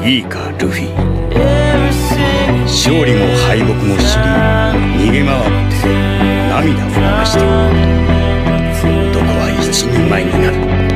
いいかルフィ、勝利も敗北も知り逃げ回って涙を流して男は一人前になる。